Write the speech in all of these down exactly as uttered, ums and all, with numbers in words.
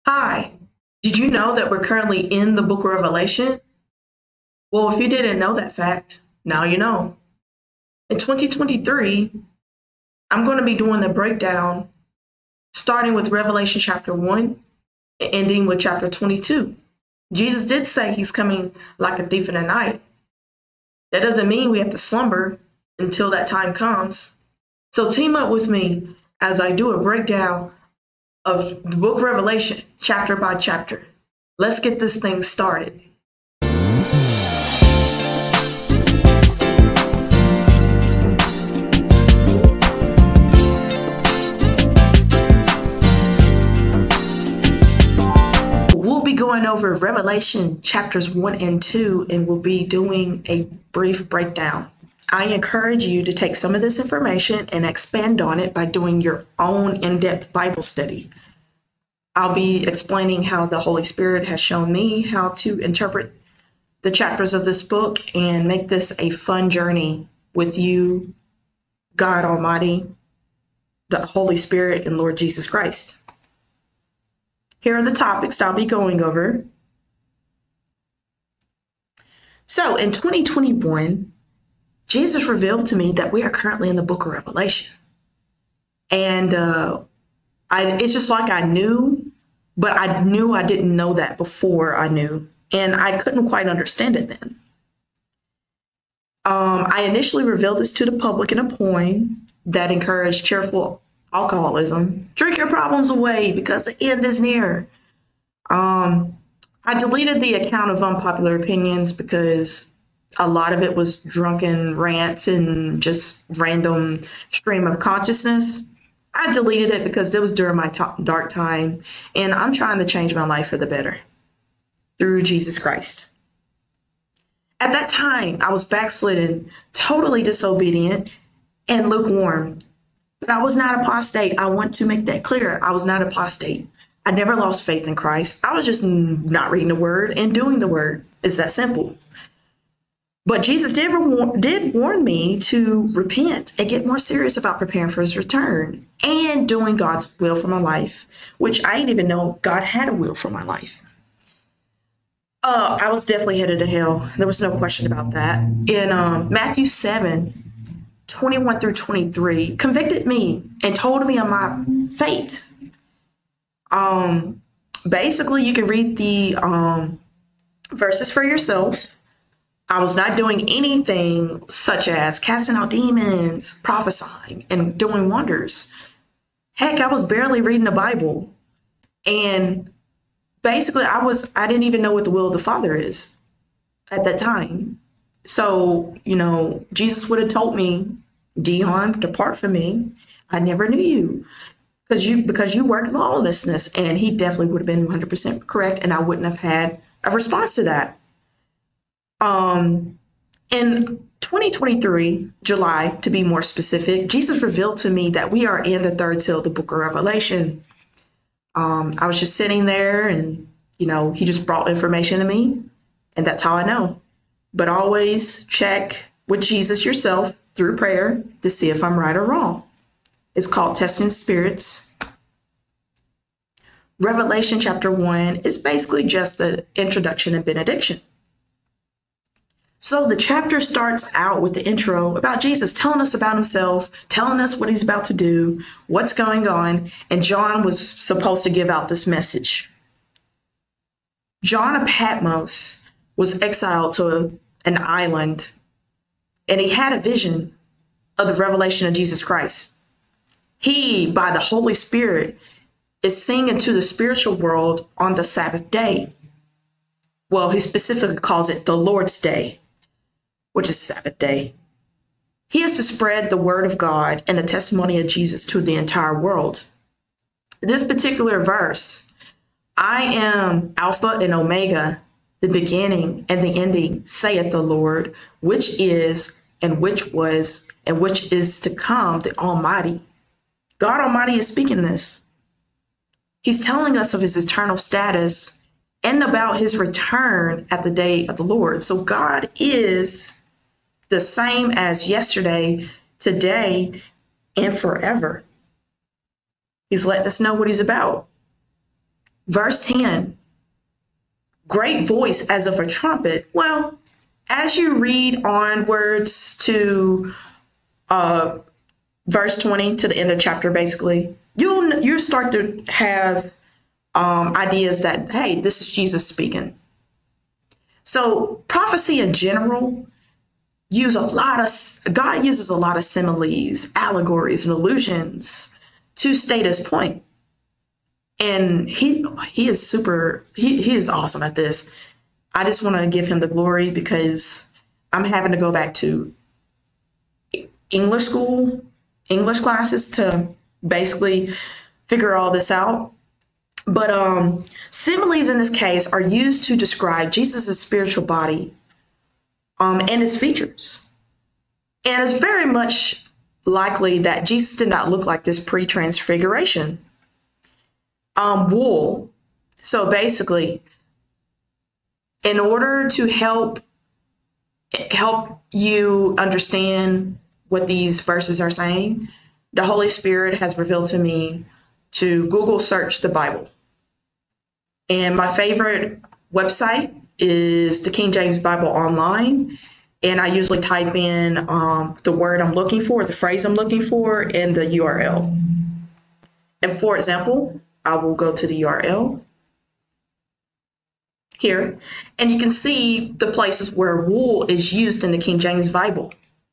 Hi, did you know that we're currently in the book of Revelation? Well, if you didn't know that fact, now you know. In twenty twenty-three, I'm going to be doing the breakdown starting with Revelation chapter one and ending with chapter twenty-two. Jesus did say he's coming like a thief in the night. That doesn't mean we have to slumber until that time comes. So team up with me as I do a breakdown of the book of Revelation, chapter by chapter. Let's get this thing started. We'll be going over Revelation chapters one and two, and we'll be doing a brief breakdown. I encourage you to take some of this information and expand on it by doing your own in-depth Bible study. I'll be explaining how the Holy Spirit has shown me how to interpret the chapters of this book and make this a fun journey with you, God Almighty, the Holy Spirit, and Lord Jesus Christ. Here are the topics I'll be going over. So in twenty twenty-one, Jesus revealed to me that we are currently in the book of Revelation. And uh, I, it's just like I knew, but I knew I didn't know that before I knew. And I couldn't quite understand it then. Um, I initially revealed this to the public in a poem that encouraged cheerful alcoholism. Drink your problems away because the end is near. Um, I deleted the account of unpopular opinions because a lot of it was drunken rants and just random stream of consciousness. I deleted it because it was during my t- dark time, and I'm trying to change my life for the better through Jesus Christ. At that time, I was backslidden, totally disobedient, and lukewarm. But I was not apostate. I want to make that clear. I was not apostate. I never lost faith in Christ. I was just not reading the word and doing the word. It's that simple. But Jesus did, re- did warn me to repent and get more serious about preparing for his return and doing God's will for my life, which I didn't even know God had a will for my life. Uh, I was definitely headed to hell. There was no question about that. In um, Matthew seven, twenty-one through twenty-three, convicted me and told me of my fate. Um, basically, you can read the um, verses for yourself. I was not doing anything such as casting out demons, prophesying, and doing wonders. Heck, I was barely reading the Bible. And basically, I was I didn't even know what the will of the Father is at that time. So, you know, Jesus would have told me, Dion, depart from me. I never knew you. Because you because you worked lawlessness. And he definitely would have been one hundred percent correct, and I wouldn't have had a response to that. Um, in twenty twenty-three, July, to be more specific, Jesus revealed to me that we are in the third seal of the book of Revelation. Um, I was just sitting there and, you know, he just brought information to me, and that's how I know. But always check with Jesus yourself through prayer to see if I'm right or wrong. It's called testing spirits. Revelation chapter one is basically just the introduction and benediction. So the chapter starts out with the intro about Jesus telling us about himself, telling us what he's about to do, what's going on, and John was supposed to give out this message. John of Patmos was exiled to an island, and he had a vision of the revelation of Jesus Christ. He, by the Holy Spirit, is seen into the spiritual world on the Sabbath day. Well, he specifically calls it the Lord's Day, which is Sabbath day. He is to spread the word of God and the testimony of Jesus to the entire world. This particular verse, I am Alpha and Omega, the beginning and the ending, saith the Lord, which is and which was and which is to come, the Almighty. God Almighty is speaking this. He's telling us of his eternal status and about his return at the day of the Lord. So God is the same as yesterday, today, and forever. He's letting us know what he's about. Verse ten, great voice as of a trumpet. Well, as you read onwards to uh, verse twenty, to the end of chapter, basically, you'll you start to have um, ideas that, hey, this is Jesus speaking. So prophecy in general use a lot of God uses a lot of similes, allegories, and allusions to state his point. And he he is super he, he is awesome at this. I just want to give him the glory because I'm having to go back to English school, English classes to basically figure all this out. But um, similes in this case are used to describe Jesus' spiritual body um, and his features. And it's very much likely that Jesus did not look like this pre-transfiguration. Um, wool. So basically, in order to help help you understand what these verses are saying, the Holy Spirit has revealed to me to Google search the Bible. And my favorite website is the King James Bible Online. And I usually type in um, the word I'm looking for, the phrase I'm looking for, and the U R L. And for example, I will go to the U R L here, and you can see the places where wool is used in the King James Bible.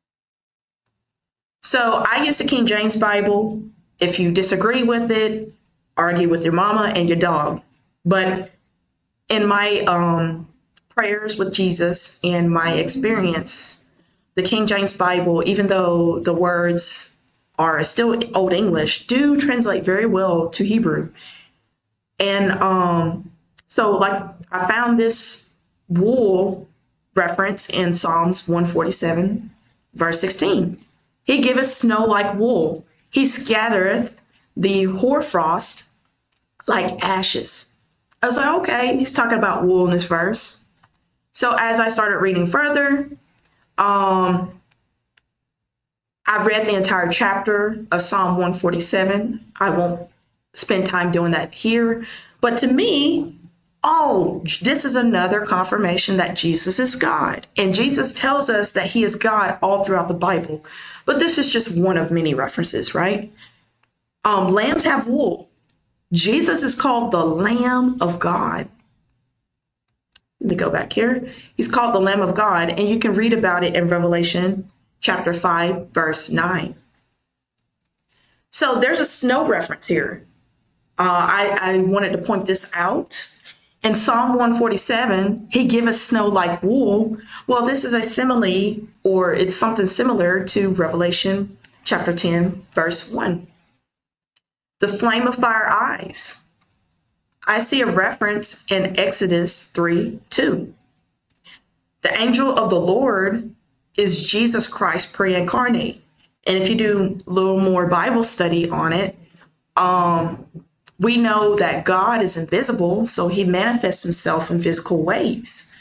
So I use the King James Bible. If you disagree with it, argue with your mama and your dog. But in my um, prayers with Jesus and my experience, the King James Bible, even though the words are still Old English, do translate very well to Hebrew. And um, so like I found this wool reference in Psalms one forty-seven, verse sixteen. He giveth snow like wool. He scattereth the hoarfrost like ashes. I was like, okay, he's talking about wool in this verse. So as I started reading further, um, I've read the entire chapter of Psalm one forty-seven. I won't spend time doing that here. But to me, oh, this is another confirmation that Jesus is God. And Jesus tells us that he is God all throughout the Bible. But this is just one of many references, right? Um, lambs have wool. Jesus is called the Lamb of God. Let me go back here. He's called the Lamb of God, and you can read about it in Revelation chapter five, verse nine. So there's a snow reference here. Uh, I, I wanted to point this out. In Psalm one forty-seven, he giveth snow like wool. Well, this is a simile, or it's something similar to Revelation chapter ten, verse one. The flame of fire eyes. I see a reference in Exodus three two. The angel of the Lord is Jesus Christ pre-incarnate. And if you do a little more Bible study on it, um, we know that God is invisible, so he manifests himself in physical ways.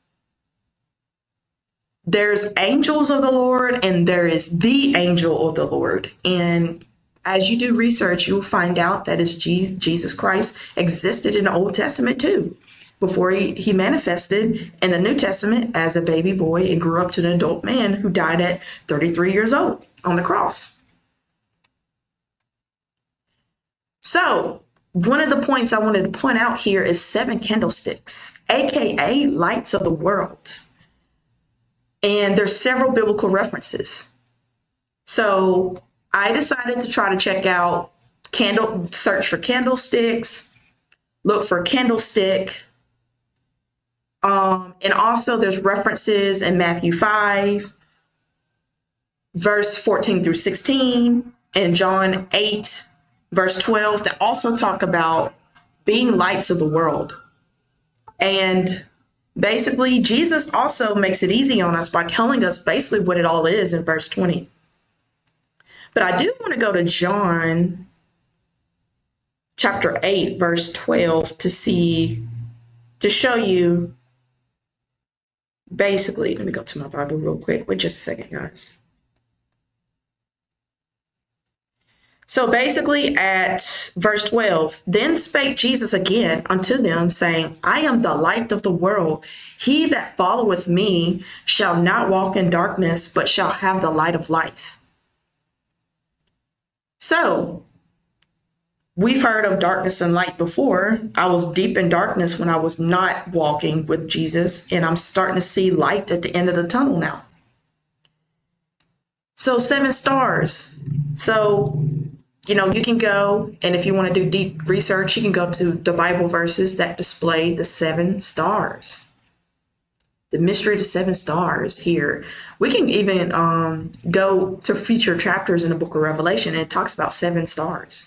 There's angels of the Lord, and there is the angel of the Lord. And as you do research, you'll find out that is Jesus Christ existed in the Old Testament too, before he, he manifested in the New Testament as a baby boy and grew up to an adult man who died at thirty-three years old on the cross. So one of the points I wanted to point out here is seven candlesticks, aka lights of the world. And there's several biblical references. So I decided to try to check out candle, search for candlesticks, look for candlestick. Um, and also there's references in Matthew five, verse fourteen through sixteen, and John eight, verse twelve, that also talk about being lights of the world. And basically, Jesus also makes it easy on us by telling us basically what it all is in verse twenty. But I do want to go to John chapter eight, verse twelve to see, to show you basically, let me go to my Bible real quick. Wait just a second, guys. So basically at verse twelve, then spake Jesus again unto them, saying, I am the light of the world. He that followeth me shall not walk in darkness, but shall have the light of life. So we've heard of darkness and light before. I was deep in darkness when I was not walking with Jesus, and I'm starting to see light at the end of the tunnel now. So seven stars. So, you know, you can go, and if you want to do deep research, you can go to the Bible verses that display the seven stars. The mystery of the seven stars here. We can even um, go to future chapters in the book of Revelation, and it talks about seven stars.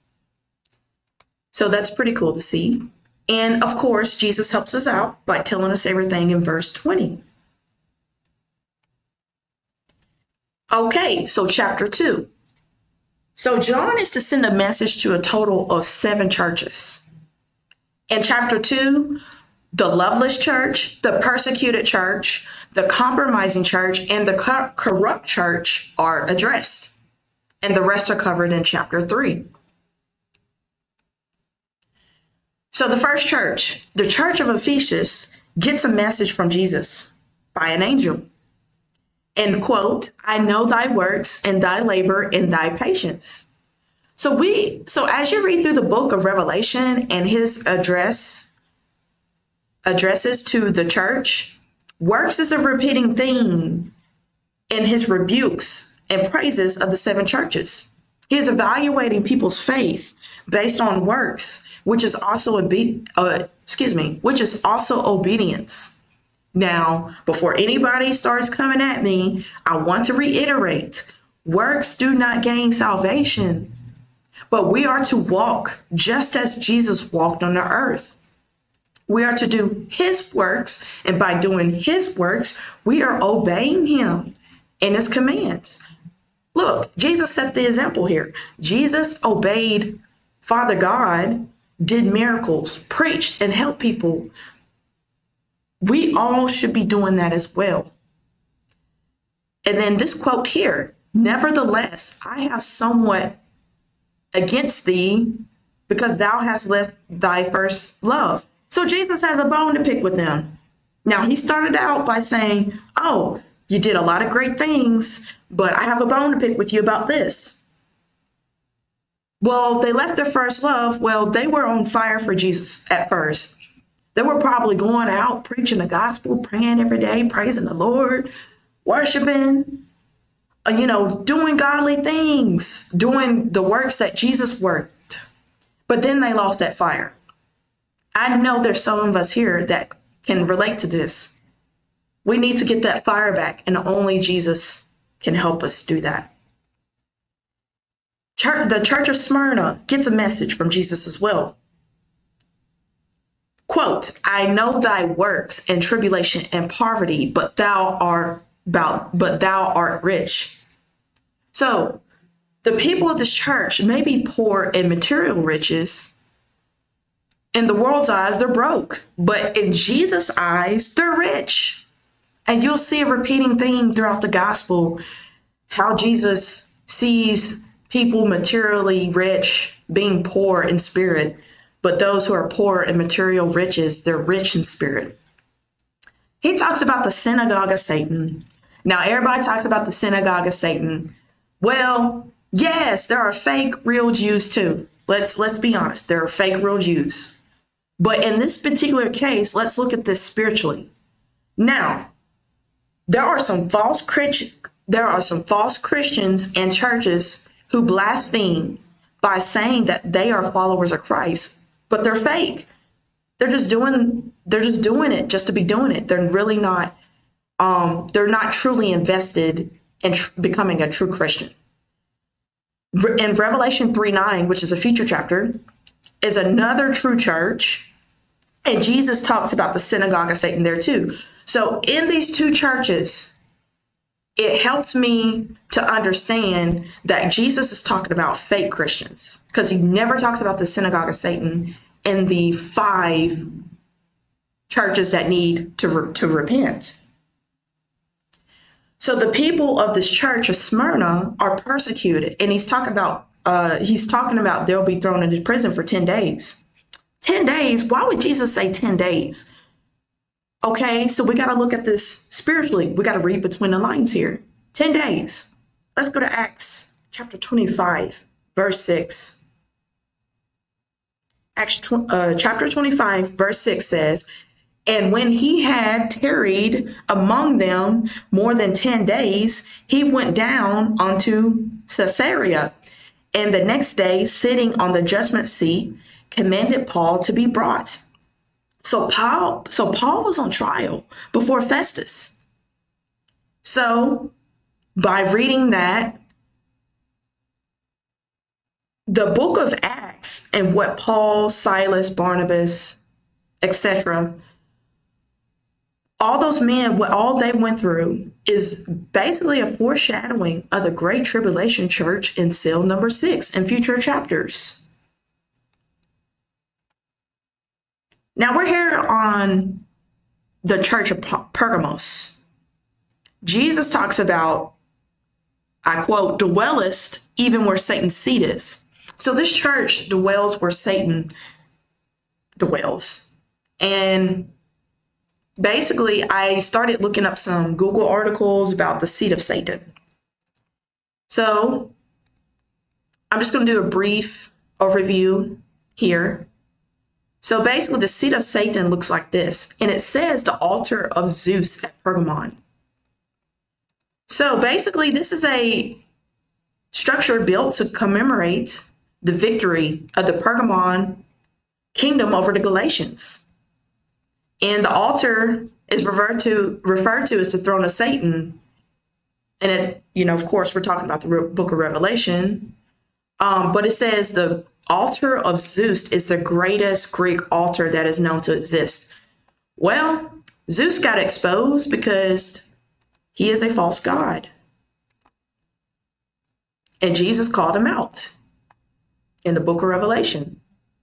So that's pretty cool to see. And of course, Jesus helps us out by telling us everything in verse twenty. Okay, so chapter two. So John is to send a message to a total of seven churches. In chapter two, the loveless church, the persecuted church, the compromising church, and the cor- corrupt church are addressed. And the rest are covered in chapter three. So the first church, the church of Ephesus, gets a message from Jesus by an angel. And quote, I know thy works and thy labor and thy patience. So we, so as you read through the book of Revelation and his address, addresses to the church, works is a repeating theme in his rebukes and praises of the seven churches. He is evaluating people's faith based on works, which is also obe- uh, excuse me, which is also obedience. Now, before anybody starts coming at me, I want to reiterate, works do not gain salvation, but we are to walk just as Jesus walked on the earth. We are to do his works, and by doing his works, we are obeying him and his commands. Look, Jesus set the example here. Jesus obeyed Father God, did miracles, preached, and helped people. We all should be doing that as well. And then this quote here, nevertheless, I have somewhat against thee because thou hast left thy first love. So Jesus has a bone to pick with them. Now, he started out by saying, oh, you did a lot of great things, but I have a bone to pick with you about this. Well, they left their first love. Well, they were on fire for Jesus at first. They were probably going out, preaching the gospel, praying every day, praising the Lord, worshiping, uh, you know, doing godly things, doing the works that Jesus worked. But then they lost that fire. I know there's some of us here that can relate to this. We need to get that fire back, and only Jesus can help us do that. Church, the church of Smyrna gets a message from Jesus as well. Quote, I know thy works and tribulation and poverty, but thou art about, but thou art rich. So the people of this church may be poor in material riches. In the world's eyes, they're broke, but in Jesus' eyes, they're rich. And you'll see a repeating theme throughout the gospel, how Jesus sees people materially rich being poor in spirit. But those who are poor in material riches, they're rich in spirit. He talks about the synagogue of Satan. Now, everybody talks about the synagogue of Satan. Well, yes, there are fake real Jews too. Let's let's be honest. There are fake real Jews. But in this particular case, let's look at this spiritually. Now, there are some false there are some false Christians and churches who blaspheme by saying that they are followers of Christ. But they're fake. They're just doing, they're just doing it just to be doing it. They're really not, um, they're not truly invested in tr- becoming a true Christian. In Revelation three nine, which is a future chapter, is another true church. And Jesus talks about the synagogue of Satan there too. So in these two churches, it helped me to understand that Jesus is talking about fake Christians, because he never talks about the synagogue of Satan in the five churches that need to, re- to repent. So the people of this church of Smyrna are persecuted, and he's talking about uh, he's talking about they'll be thrown into prison for ten days. ten days? Why would Jesus say ten days? Okay, so we got to look at this spiritually. We got to read between the lines here. ten days. Let's go to Acts chapter twenty-five, verse six. Acts uh, chapter twenty-five, verse six says, "And when he had tarried among them more than ten days, he went down unto Caesarea. And the next day, sitting on the judgment seat, commanded Paul to be brought." So Paul, so Paul was on trial before Festus. So by reading that, the book of Acts and what Paul, Silas, Barnabas, et cetera, all those men, what all they went through is basically a foreshadowing of the Great Tribulation Church in seal number six in future chapters. Now we're here on the church of Pergamos. Jesus talks about, I quote, "dwellest even where Satan's seat is." So this church dwells where Satan dwells. And basically, I started looking up some Google articles about the seat of Satan. So I'm just going to do a brief overview here. So basically, the seat of Satan looks like this, and it says the altar of Zeus at Pergamum. So basically, this is a structure built to commemorate the victory of the Pergamum kingdom over the Galatians. And the altar is referred to referred to as the throne of Satan. And it, you know, of course, we're talking about the book of Revelation. Um, but it says the altar of Zeus is the greatest Greek altar that is known to exist. Well, Zeus got exposed because he is a false god. And Jesus called him out in the book of Revelation.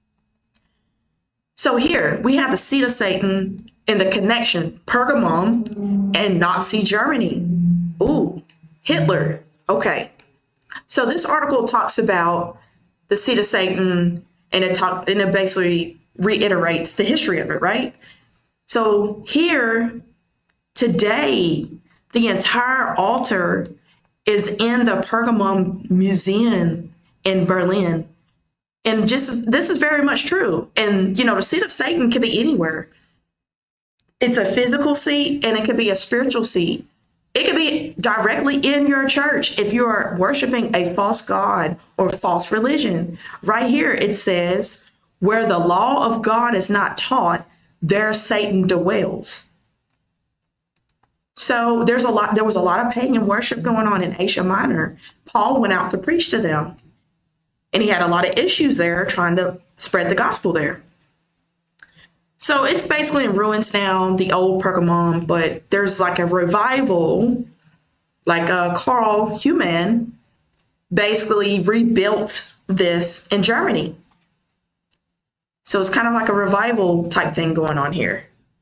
So here we have the seat of Satan in the connection, Pergamum and Nazi Germany. Ooh, Hitler. Okay. So this article talks about the seat of Satan, and it talk, and it basically reiterates the history of it, right? So here today, the entire altar is in the Pergamum Museum in Berlin. And just this is very much true. And, you know, the seat of Satan can be anywhere. It's a physical seat, and it could be a spiritual seat. It could be directly in your church if you're worshiping a false god or false religion. Right here, it says, "Where the law of God is not taught, there Satan dwells." So there's a lot. There was a lot of pagan worship going on in Asia Minor. Paul went out to preach to them, and he had a lot of issues there trying to spread the gospel there. So it's basically in ruins now, the old Pergamum, but there's like a revival, like uh, Carl Humann basically rebuilt this in Germany. So it's kind of like a revival type thing going on here.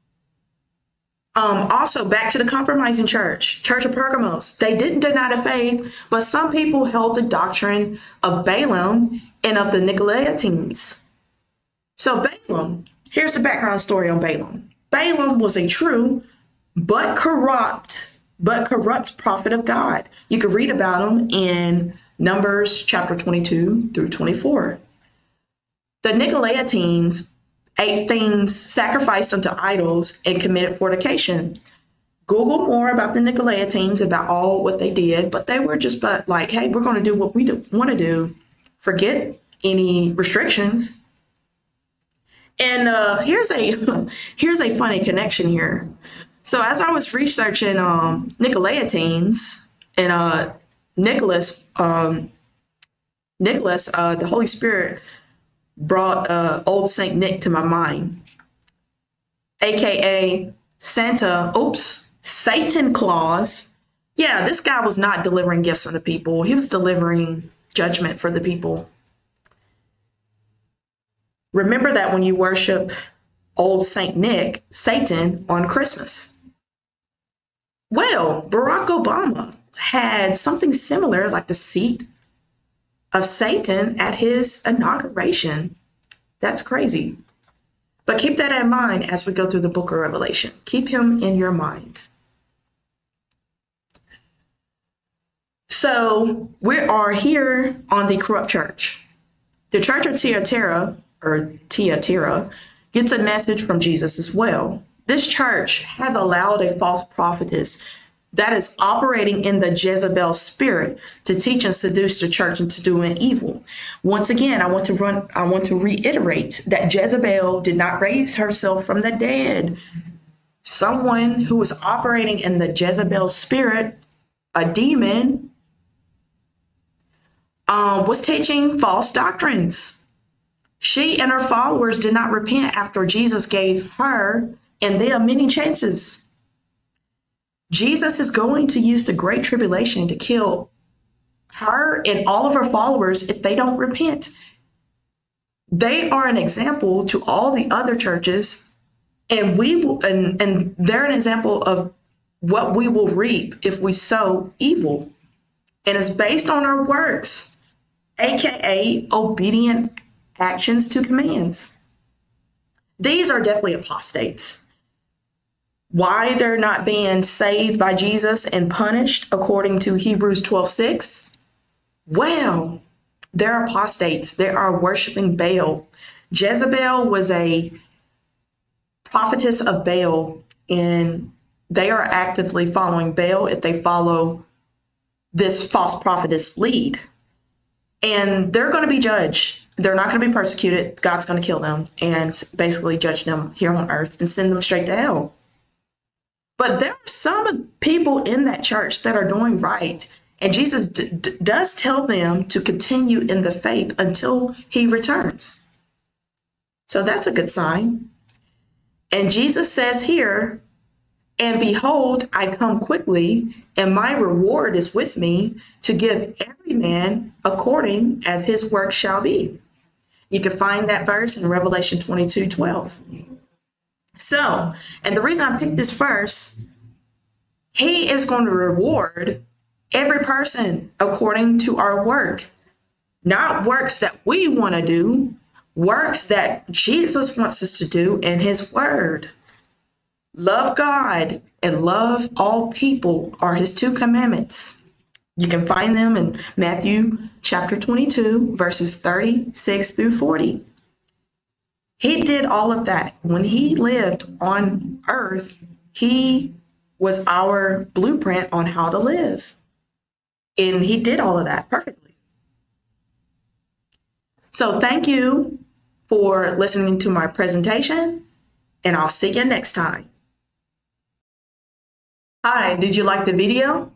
Um, also, back to the compromising church, Church of Pergamos. They didn't deny the faith, but some people held the doctrine of Balaam and of the Nicolaitans. So Balaam, here's the background story on Balaam. Balaam was a true but corrupt, but corrupt prophet of God. You can read about him in Numbers chapter twenty-two through twenty-four. The Nicolaitans ate things sacrificed unto idols and committed fornication. Google more about the Nicolaitans, about all what they did, but they were just but like, hey, we're going to do what we do, want to do. Forget any restrictions. And uh, here's a here's a funny connection here. So as I was researching um, Nicolaitans and uh, Nicholas, um, Nicholas, uh, the Holy Spirit brought uh, old Saint Nick to my mind, aka Santa. Oops, Satan Claus. Yeah, this guy was not delivering gifts on the people. He was delivering judgment for the people. Remember that when you worship old Saint Nick, Satan on Christmas. Well, Barack Obama had something similar, like the seat of Satan at his inauguration. That's crazy. But keep that in mind as we go through the book of Revelation. Keep him in your mind. So we are here on the corrupt church. The church of Thyatira, or Thyatira, gets a message from Jesus as well. This church has allowed a false prophetess that is operating in the Jezebel spirit to teach and seduce the church into doing evil. Once again, I want to run, I want to reiterate that Jezebel did not raise herself from the dead. Someone who was operating in the Jezebel spirit, a demon, um, was teaching false doctrines. She and her followers did not repent after Jesus gave her and them many chances. Jesus is going to use the Great Tribulation to kill her and all of her followers if they don't repent. They are an example to all the other churches, and we will, and, and they're an example of what we will reap if we sow evil. And it's based on our works, aka obedient actions to commands. These are definitely apostates. Why they're not being saved by Jesus and punished according to Hebrews twelve six? Well, they're apostates. They are worshiping Baal. Jezebel was a prophetess of Baal, and they are actively following Baal if they follow this false prophetess lead. And they're going to be judged. They're not going to be persecuted. God's going to kill them and basically judge them here on earth and send them straight to hell. But there are some people in that church that are doing right. And Jesus d- d- does tell them to continue in the faith until he returns. So that's a good sign. And Jesus says here, and behold, I come quickly, and my reward is with me to give every man according as his work shall be. You can find that verse in Revelation twenty-two twelve. So, and the reason I picked this verse, he is going to reward every person according to our work, not works that we want to do, works that Jesus wants us to do in his word. Love God and love all people are his two commandments. You can find them in Matthew chapter twenty-two, verses thirty-six through forty. He did all of that. When he lived on earth, he was our blueprint on how to live. And he did all of that perfectly. So thank you for listening to my presentation, and I'll see you next time. Hi, did you like the video?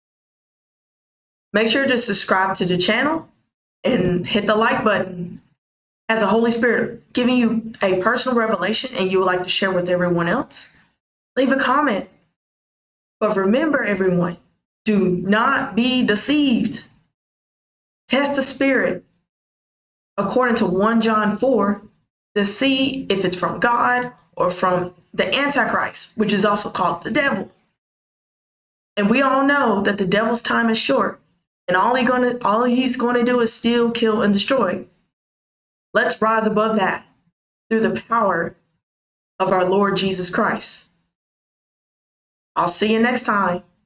Make sure to subscribe to the channel and hit the like button. Has the Holy Spirit giving you a personal revelation and you would like to share with everyone else? Leave a comment. But remember, everyone, do not be deceived. Test the spirit according to First John four to see if it's from God or from the Antichrist, which is also called the devil. And we all know that the devil's time is short, and all he gonna all he's gonna do is steal, kill, and destroy. Let's rise above that through the power of our Lord Jesus Christ. I'll see you next time.